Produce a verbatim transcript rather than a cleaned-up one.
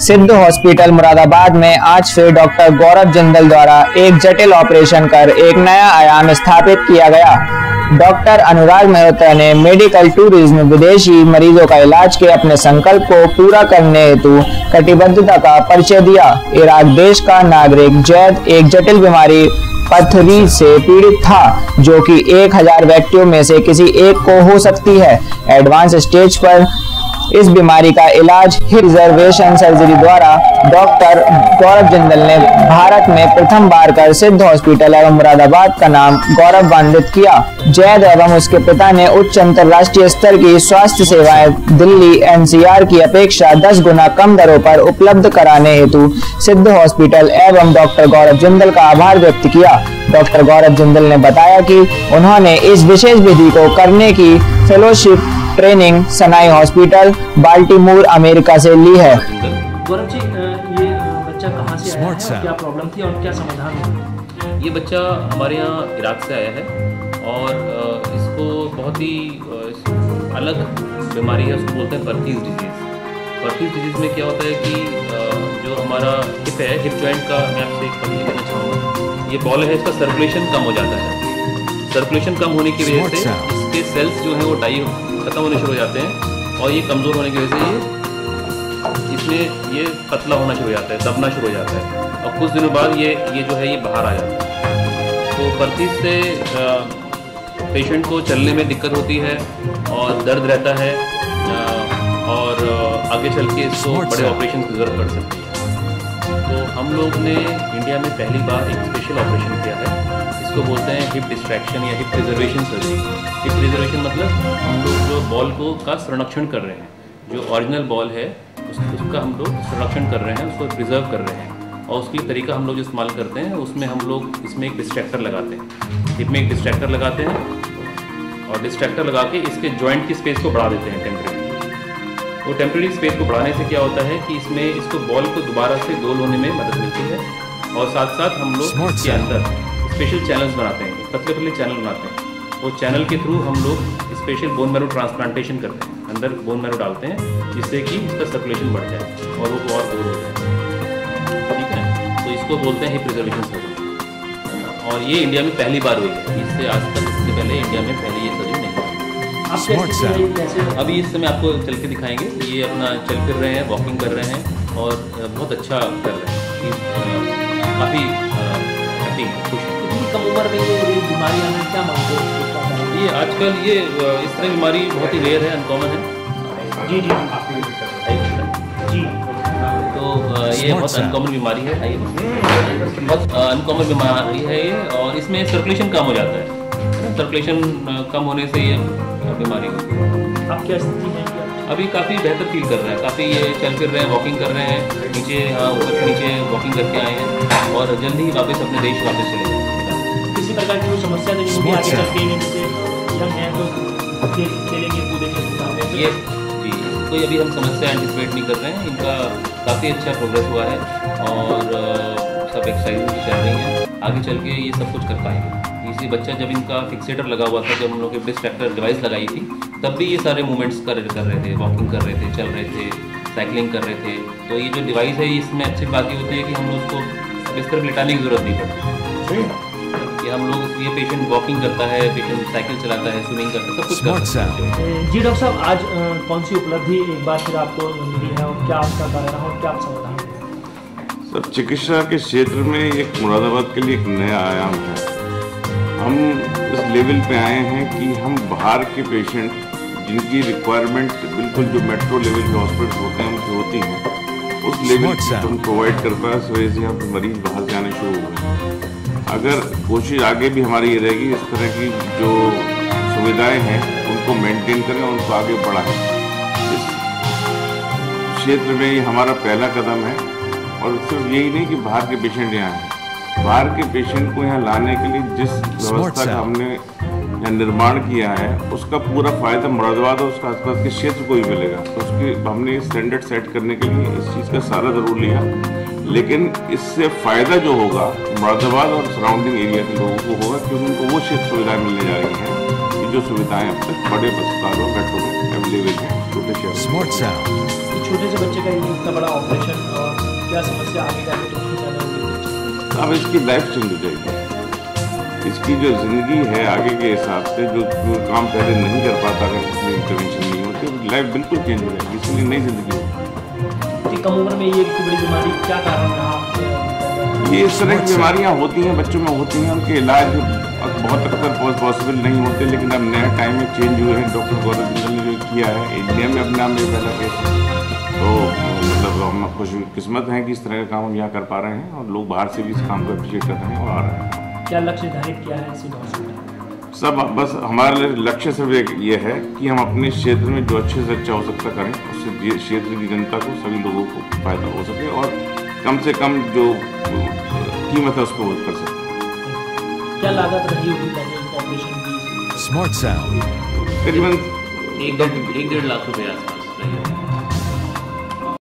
सिद्ध हॉस्पिटल मुरादाबाद में आज फिर डॉक्टर गौरव जिंदल द्वारा एक जटिल ऑपरेशन कर एक नया आयाम स्थापित किया गया। डॉक्टर अनुराग मेहता ने मेडिकल टूरिज्म विदेशी मरीजों का इलाज के अपने संकल्प को पूरा करने हेतु कटिबद्धता का परिचय दिया। इराक देश का नागरिक जैद एक जटिल बीमारी पथरी से पीड़ित था, जो कि एक हजार व्यक्तियों में से किसी एक को हो सकती है। एडवांस स्टेज पर इस बीमारी का इलाज हिप रिजर्वेशन सर्जरी द्वारा डॉक्टर गौरव जिंदल ने भारत में प्रथम बार कर सिद्ध हॉस्पिटल एवं मुरादाबाद का नाम गौरवान्वित किया। जैद एवं उसके पिता ने उच्च अंतर्राष्ट्रीय स्तर की स्वास्थ्य सेवाएं दिल्ली एन सी आर की अपेक्षा दस गुना कम दरों पर उपलब्ध कराने हेतु सिद्ध हॉस्पिटल एवं डॉक्टर गौरव जिंदल का आभार व्यक्त किया। डॉक्टर गौरव जिंदल ने बताया कि उन्होंने इस विशेष विधि को करने की fellowship training Sinai hospital Baltimore America से ली है। गौरव जी, ये बच्चा कहाँ से आया है, क्या प्रॉब्लम थी और क्या समाधान हुआ? ये बच्चा हमारे यहाँ इराक से आया है और इसको बहुत ही अलग बीमारी है, उसको बोलते हैं पर्थीज डिजीज़। पर्थीज डिजीज़ में क्या होता है कि जो हमारा हिप है, हिप जॉइंट का मैं आपसे एक पढ़ने देना चाहूँगा। ये बॉल है, इसका सर्कुलेशन कम हो जाता है। सर्कुलेशन कम होने की वजह से इसके सेल्स जो हैं वो डाई खत्म होने शुरू हो जाते हैं और ये कमज़ोर होने की वजह से ये इसमें ये पतला होना शुरू हो जाता है, दबना शुरू हो जाता है और कुछ दिनों बाद ये ये जो है ये बाहर आ जाता है। तो पर्थीज से पेशेंट को चलने में दिक्कत होती है और दर्द रहता है और आगे चल के इसको बड़े ऑपरेशन की ज़रूरत पड़ सकती है। तो हम लोग ने इंडिया में पहली बार एक स्पेशल ऑपरेशन किया है, इसको बोलते हैं हिप डिस्ट्रैक्शन या hip preservation surgery. Hip preservation मतलब हम लोग जो बॉल को का संरक्षण कर रहे हैं, जो ओरिजिनल बॉल है उस, उसका हम लोग संरक्षण कर रहे हैं, उसको प्रिजर्व कर रहे हैं और उसके लिए तरीका हम लोग जो इस्तेमाल करते हैं उसमें हम लोग इसमें एक डिस्ट्रैक्टर लगाते हैं। हिप में एक डिस्ट्रैक्टर लगाते हैं और डिस्ट्रैक्टर लगा के इसके जॉइंट की स्पेस को बढ़ा देते हैं टेम्परेरी। वो टेम्परेरी स्पेस को बढ़ाने से क्या होता है कि इसमें इसको बॉल को दोबारा से गोल होने में मदद मिलती है और साथ साथ हम लोग इसके अंदर स्पेशल चैनल्स बनाते हैं, पतले पतले चैनल बनाते हैं। वो चैनल के थ्रू हम लोग स्पेशल बोन मैरो ट्रांसप्लांटेशन करते हैं, अंदर बोन मैरो डालते हैं जिससे कि इसका सर्कुलेशन बढ़ जाए और वो और दूर हो जाए। ठीक है, तो इसको बोलते हैं हिप प्रिजर्वेशन सर्जरी और ये इंडिया में पहली बार हुई है। इससे आज तक इससे पहले इंडिया में पहले ये सर्जरी नहीं हुई। अभी इस समय आपको चल के दिखाएंगे। ये अपना चल फिर रहे हैं, वॉकिंग कर रहे हैं और बहुत अच्छा कर रहे हैं, काफ़ी हैप्पी खुश हैं। कम उम्र में ये बीमारी आना क्या मानते हो? ये आजकल ये इस तरह बीमारी बहुत ही रेयर है, अनकॉमन है। जी जी जी तो ये बहुत अनकॉमन बीमारी है, बहुत अनकॉमन बीमारी है ये और इसमें सर्कुलेशन कम हो जाता है। सर्कुलेशन कम होने से ये बीमारी होती है। आप क्या स्थिति है? अभी काफ़ी बेहतर फील कर रहे हैं, काफ़ी ये चल फिर रहे हैं, वॉकिंग कर रहे हैं, नीचे हाँ ऊपर से नीचे वॉकिंग करके आए हैं और जल्दी ही वापस अपने देश वापस चले जाएंगे। किसी प्रकार की कोई समस्या नहीं होगी आगे चल के, जैसे यंग हैं तो खेलेंगे कूदेंगे ये जी, कोई अभी हम समस्या एंटिसिपेट नहीं कर रहे हैं। इनका काफ़ी अच्छा प्रोग्रेस हुआ है और सब एक्सरसाइज भी चल रही हैं, आगे चल के ये सब कुछ कर पाएंगे। इसी बच्चा जब इनका फिक्सेटर लगा हुआ था, जब हम लोग ने डिस्ट्रैक्टर डिवाइस लगाई थी, तब भी ये सारे मूवमेंट्स कर कर रहे थे, वॉकिंग कर रहे थे, चल रहे थे, साइकिलिंग कर रहे थे। तो ये जो डिवाइस है इसमें अच्छी बात ये होती है कि हम लोग उसको बिस्तर पर लिटाने की ज़रूरत नहीं पड़ती कि हम लोग ये पेशेंट वॉकिंग करता है, पेशेंट साइकिल चलाता है, स्विमिंग करता है, सब कुछ कर सकते हैं। जी डॉक्टर साहब, आज आ, कौन सी उपलब्धि एक बार फिर आपको मिली है और क्या आपका कारण है और क्या आप समाधान है? सर, चिकित्सा के क्षेत्र में एक मुरादाबाद के लिए एक नया आयाम है। हम इस लेवल पे आए हैं कि हम बाहर के पेशेंट जिनकी रिक्वायरमेंट बिल्कुल जो मेट्रो लेवल के हॉस्पिटल होते हैं उनकी होती हैं, उस लेवल पे हम प्रोवाइड कर पाए। इस वजह से यहाँ पर मरीज बाहर से आने शुरू हुए। अगर कोशिश आगे भी हमारी ये रहेगी इस तरह की जो सुविधाएं हैं उनको मेंटेन करें, उनको आगे बढ़ाएं। इस क्षेत्र में ये हमारा पहला कदम है और सिर्फ यही नहीं कि बाहर के पेशेंट यहाँ हैं, बाहर के पेशेंट को यहाँ लाने के लिए जिस व्यवस्था का हमने यहाँ निर्माण किया है उसका पूरा फायदा मुरादाबाद और उसके आसपास के क्षेत्र को ही मिलेगा। तो उसके हमने स्टैंडर्ड सेट करने के लिए इस चीज़ का सारा जरूर लिया, लेकिन इससे फ़ायदा जो होगा मुरादाबाद और सराउंडिंग एरिया के लोगों को होगा क्योंकि उनको वो क्षेत्र सुविधाएँ मिलने जा रही हैं कि जो सुविधाएँ अब तक बड़े अस्पतालों मेट्रो में अवेलेबल हैं छोटे शहरों। छोटे से बच्चे का इतना बड़ा ऑपरेशन क्या समस्या आगे जाके तो उससे ज़्यादा होगी? अब इसकी लाइफ चेंज हो जाएगी। इसकी जो ज़िंदगी है आगे के हिसाब से, जो जो काम पहले नहीं कर पाता अगर इसमें इंटरवेंशन नहीं होती, लाइफ बिल्कुल चेंज हो जाएगी। इसलिए नई ज़िंदगी होगी। कि कम उम्र में ये इतनी बड़ी बीमारी क्या कारण रहा? ये इस तरह की बीमारियाँ होती हैं, बच्चों में होती हैं, उनके इलाज बहुत अक्सर पॉसिबल नहीं होते। लेकिन अब नया टाइम में चेंज हुए हैं। डॉक्टर गौरव जिंदल ने जो किया है, इंडिया में अपने आप में पहला केस है, तो मतलब हम खुश किस्मत हैं कि इस तरह का काम हम यहाँ कर पा रहे हैं और लोग बाहर से भी इस काम को अप्रिशिएट कर रहे हैं और आ रहे हैं। क्या लक्ष्य निर्धारित किया है सिविल हॉस्पिटल? सब बस हमारा लक्ष्य सिर्फ एक ये है कि हम अपने क्षेत्र में जो अच्छे से अच्छा हो सकता करें, उससे क्षेत्र की जनता को, सभी लोगों को फायदा हो सके और कम से कम जो कीमत है उसको वो कर सके। क्या लागत रही होगी ऑपरेशन की? स्मार्ट साउंड करीबन एक डेढ़ एक डेढ़ लाख रुपये आसपास रही होगी।